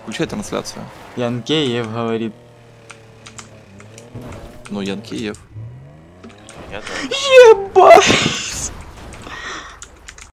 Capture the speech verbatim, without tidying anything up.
Включай трансляцию. Янкеев говорит. Ну, Янкиев. Я да. Ебать!